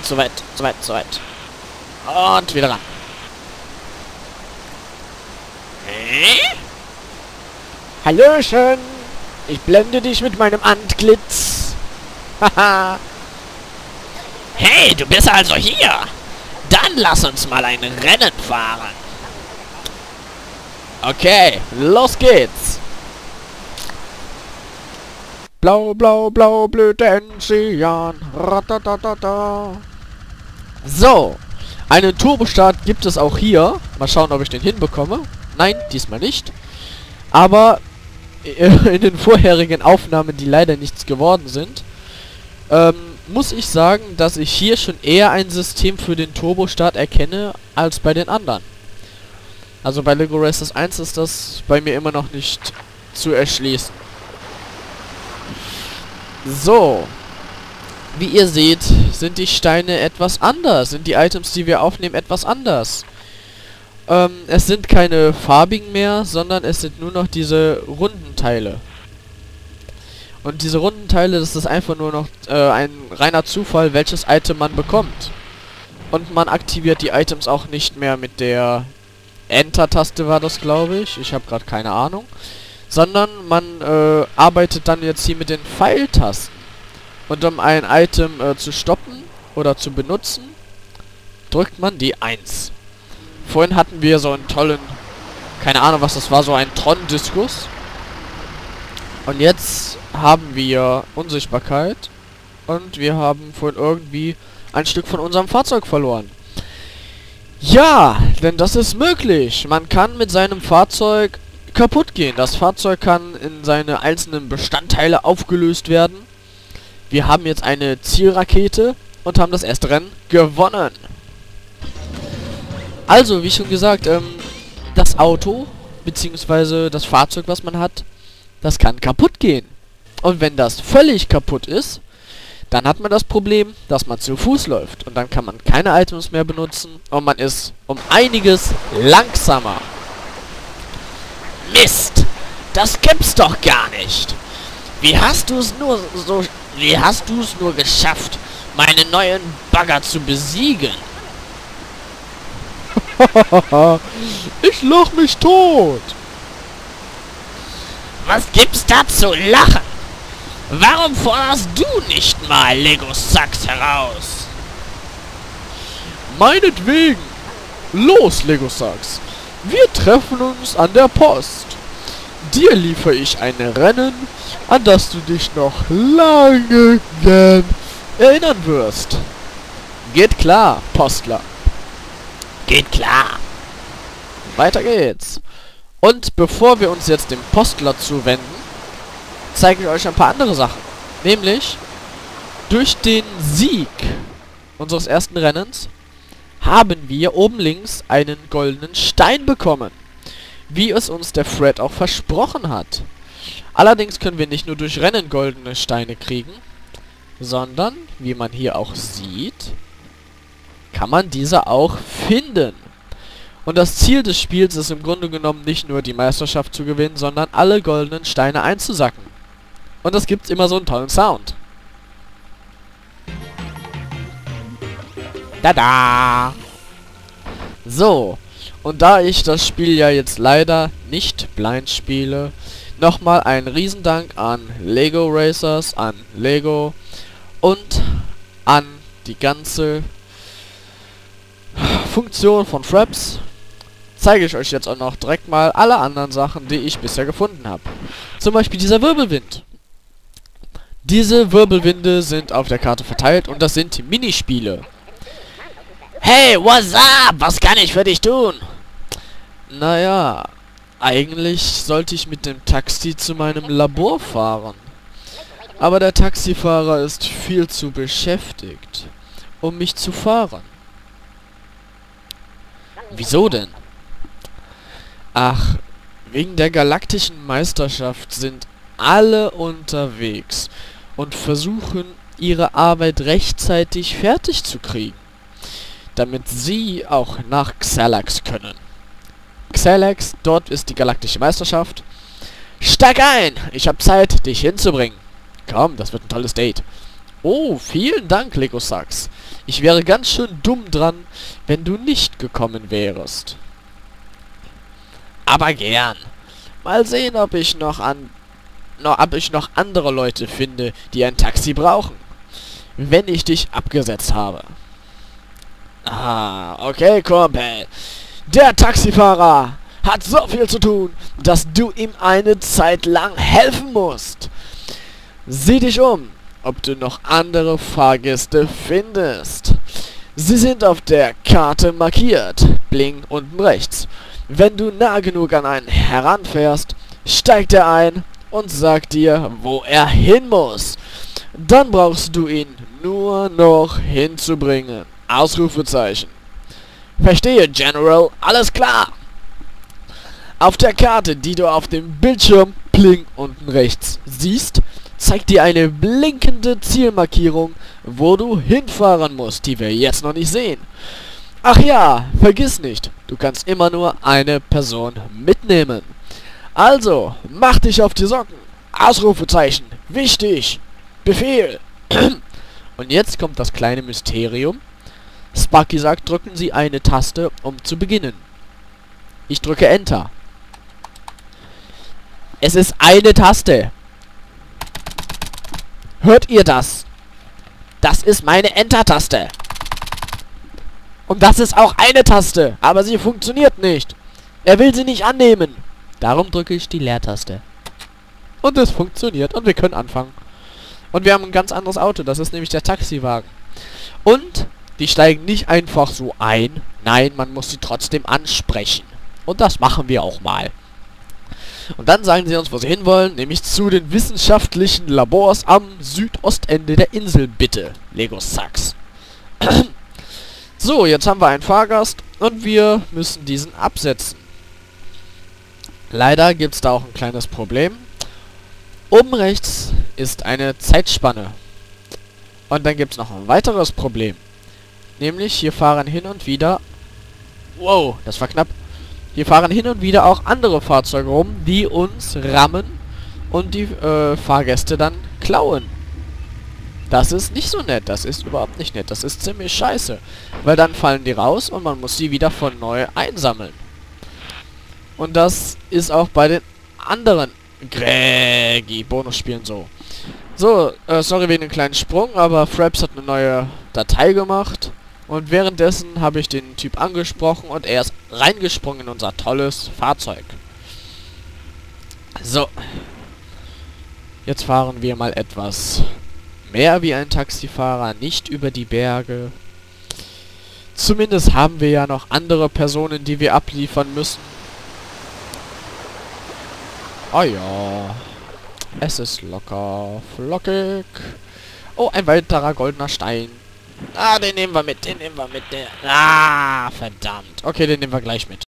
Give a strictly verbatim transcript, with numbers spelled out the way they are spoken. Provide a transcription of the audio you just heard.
weit, so weit, so weit, so weit. Und wieder ran. Hä? Hallöchen! Ich blende dich mit meinem Antlitz. Haha. Hey, du bist also hier. Dann lass uns mal ein Rennen fahren. Okay, los geht's. Blau, blau, blau, blüht Enzian. Ratatatata. So, einen Turbostart gibt es auch hier. Mal schauen, ob ich den hinbekomme. Nein, diesmal nicht. Aber in den vorherigen Aufnahmen, die leider nichts geworden sind, ähm, muss ich sagen, dass ich hier schon eher ein System für den Turbostart erkenne, als bei den anderen. Also bei Lego Racers eins ist das bei mir immer noch nicht zu erschließen. So. Wie ihr seht, sind die Steine etwas anders. Sind die Items, die wir aufnehmen, etwas anders. Ähm, es sind keine farbigen mehr, sondern es sind nur noch diese runden Teile. Und diese runden Teile, das ist einfach nur noch äh, ein reiner Zufall, welches Item man bekommt. Und man aktiviert die Items auch nicht mehr mit der Enter-Taste, war das, glaube ich. Ich habe gerade keine Ahnung. Sondern man äh, arbeitet dann jetzt hier mit den Pfeiltasten. Und um ein Item äh, zu stoppen oder zu benutzen, drückt man die eins. Vorhin hatten wir so einen tollen, keine Ahnung was das war, so einen Tron-Diskus. Und jetzt haben wir Unsichtbarkeit. Und wir haben vorhin irgendwie ein Stück von unserem Fahrzeug verloren. Ja, denn das ist möglich. Man kann mit seinem Fahrzeug kaputt gehen. Das Fahrzeug kann in seine einzelnen Bestandteile aufgelöst werden. Wir haben jetzt eine Zielrakete und haben das erste Rennen gewonnen. Also, wie schon gesagt, ähm, das Auto, beziehungsweise das Fahrzeug, was man hat, das kann kaputt gehen. Und wenn das völlig kaputt ist, dann hat man das Problem, dass man zu Fuß läuft. Und dann kann man keine Items mehr benutzen und man ist um einiges langsamer. Mist! Das gibt's doch gar nicht! Wie hast du es nur so... Wie hast du es nur geschafft, meine neuen Bagger zu besiegen? Ich lach mich tot! Was gibt's da zu lachen? Warum forderst du nicht mal Lego Sachs heraus? Meinetwegen! Los, Lego Sachs! Wir treffen uns an der Post. Dir liefere ich ein Rennen, an das du dich noch lange gern erinnern wirst. Geht klar, Postler. Geht klar. Weiter geht's. Und bevor wir uns jetzt dem Postler zuwenden, zeige ich euch ein paar andere Sachen. Nämlich, durch den Sieg unseres ersten Rennens haben wir oben links einen goldenen Stein bekommen. Wie es uns der Fred auch versprochen hat. Allerdings können wir nicht nur durch Rennen goldene Steine kriegen, sondern, wie man hier auch sieht, kann man diese auch finden. Und das Ziel des Spiels ist im Grunde genommen nicht nur die Meisterschaft zu gewinnen, sondern alle goldenen Steine einzusacken. Und das gibt's immer so einen tollen Sound. Tada! So, und da ich das Spiel ja jetzt leider nicht blind spiele, nochmal ein Riesendank an Lego Racers, an Lego und an die ganze Funktion von Fraps. Zeige ich euch jetzt auch noch direkt mal alle anderen Sachen, die ich bisher gefunden habe. Zum Beispiel dieser Wirbelwind. Diese Wirbelwinde sind auf der Karte verteilt und das sind Minispiele. Hey, what's up? Was kann ich für dich tun? Naja, eigentlich sollte ich mit dem Taxi zu meinem Labor fahren. Aber der Taxifahrer ist viel zu beschäftigt, um mich zu fahren. Wieso denn? Ach, wegen der galaktischen Meisterschaft sind alle unterwegs und versuchen, ihre Arbeit rechtzeitig fertig zu kriegen, damit sie auch nach Xalax können. Xalax, dort ist die galaktische Meisterschaft. Steig ein! Ich habe Zeit, dich hinzubringen. Komm, das wird ein tolles Date. Oh, vielen Dank, Lego Sachs. Ich wäre ganz schön dumm dran, wenn du nicht gekommen wärest. Aber gern. Mal sehen, ob ich noch an... No, ob ich noch andere Leute finde, die ein Taxi brauchen. Wenn ich dich abgesetzt habe. Ah, okay, Kumpel. Der Taxifahrer hat so viel zu tun, dass du ihm eine Zeit lang helfen musst. Sieh dich um, ob du noch andere Fahrgäste findest. Sie sind auf der Karte markiert, bling unten rechts. Wenn du nah genug an einen heranfährst, steigt er ein und sagt dir, wo er hin muss. Dann brauchst du ihn nur noch hinzubringen. Ausrufezeichen. Verstehe, General, alles klar. Auf der Karte, die du auf dem Bildschirm, bling unten rechts, siehst, zeigt dir eine blinkende Zielmarkierung, wo du hinfahren musst, die wir jetzt noch nicht sehen. Ach ja, vergiss nicht, du kannst immer nur eine Person mitnehmen. Also, mach dich auf die Socken. Ausrufezeichen. Wichtig. Befehl. Und jetzt kommt das kleine Mysterium. Sparky sagt, drücken Sie eine Taste, um zu beginnen. Ich drücke Enter. Es ist eine Taste. Hört ihr das? Das ist meine Enter-Taste. Und das ist auch eine Taste, aber sie funktioniert nicht. Er will sie nicht annehmen. Darum drücke ich die Leertaste. Und es funktioniert und wir können anfangen. Und wir haben ein ganz anderes Auto, das ist nämlich der Taxiwagen. Und die steigen nicht einfach so ein. Nein, man muss sie trotzdem ansprechen. Und das machen wir auch mal. Und dann sagen sie uns, wo sie hinwollen, nämlich zu den wissenschaftlichen Labors am Südostende der Insel, bitte. Lego Sachs. So, jetzt haben wir einen Fahrgast und wir müssen diesen absetzen. Leider gibt es da auch ein kleines Problem. Oben rechts ist eine Zeitspanne. Und dann gibt es noch ein weiteres Problem. Nämlich, hier fahren hin und wieder... Wow, das war knapp. Hier fahren hin und wieder auch andere Fahrzeuge rum, die uns rammen und die äh, Fahrgäste dann klauen. Das ist nicht so nett, das ist überhaupt nicht nett, das ist ziemlich scheiße. Weil dann fallen die raus und man muss sie wieder von neu einsammeln. Und das ist auch bei den anderen Greggy Bonusspielen so. So, äh, sorry wegen dem kleinen Sprung, aber Fraps hat eine neue Datei gemacht. Und währenddessen habe ich den Typ angesprochen und er ist reingesprungen in unser tolles Fahrzeug. So. Jetzt fahren wir mal etwas mehr wie ein Taxifahrer, nicht über die Berge. Zumindest haben wir ja noch andere Personen, die wir abliefern müssen. Oh ja. Es ist locker flockig. Oh, ein weiterer goldener Stein. Ah, den nehmen wir mit, den nehmen wir mit. Den ah, verdammt. Okay, den nehmen wir gleich mit.